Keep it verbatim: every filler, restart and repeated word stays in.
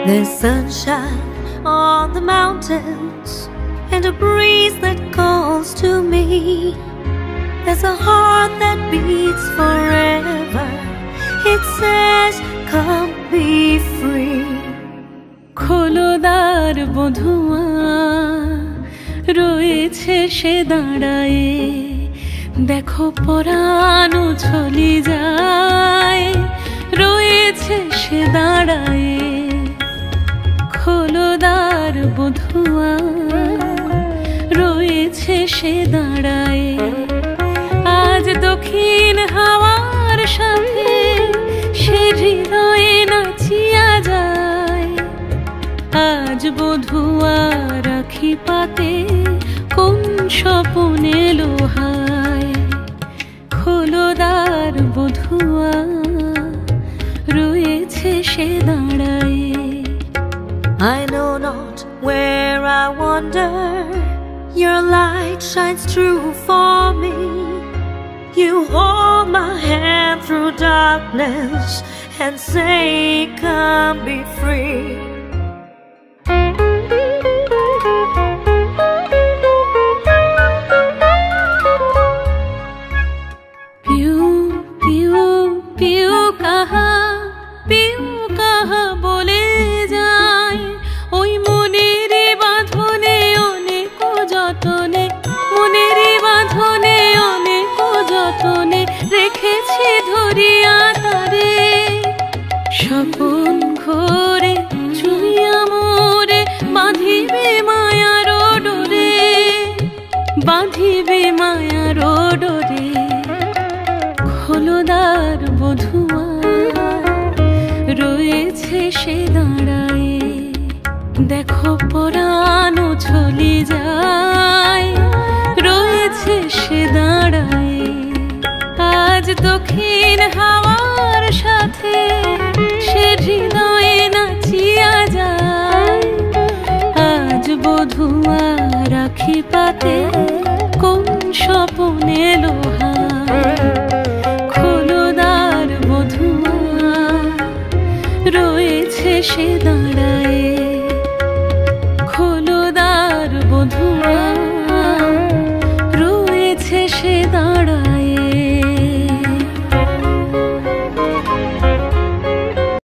There's sunshine on the mountains and a breeze that calls to me. There's a heart that beats forever. It says, come be free. খোলো দ্বার বধুয়া, রয়েছে সে দাঁড়ায়ে, দেখো পরাণ উছলি যায়, রয়েছে সে দাঁড়ায়ে। খোলো দ্বার বধুয়া, রয়েছে সে দাঁড়ায়ে। আজ দক্ষিণ হাওয়ার সাথে সে হৃদয়ে নাচিয়া যায়। আজ বধুয়া রাখি পাতে কোন স্বপনে লোহায়। খোলো দ্বার বধুয়া, রয়েছে সে দাঁড়ায়ে। I know not where I wander, your light shines true for me. You hold my hand through darkness and say, come be free. पियू पियू पियू कहा, पियू कहा बोले যায় ওই মনেরই বাঁধনে অনেক যতনে, মনেরই বাঁধনে অনেক যতনে রেখেছি ধরিয়া তারে। স্বপন ঘোরে চুইয়া মোরে বাঁধিবে মায়ার ডোরে, বাঁধিবে মায়ার ডোরে। খোলো দ্বার বধুয়া, রয়েছে সে দাঁড়ায়ে, দেখো পরাণ উছলি যায়, রয়েছে সে দাঁড়ায়ে। আজ দক্ষিণ হাওয়ার সাথে সে হৃদয়ে নাচিয়া যায়। আজ বধুয়া রাখি পাতে কোন স্বপনে লোহায়। খোলো দ্বার বধুয়া, রয়েছে সে দাঁড়ায়।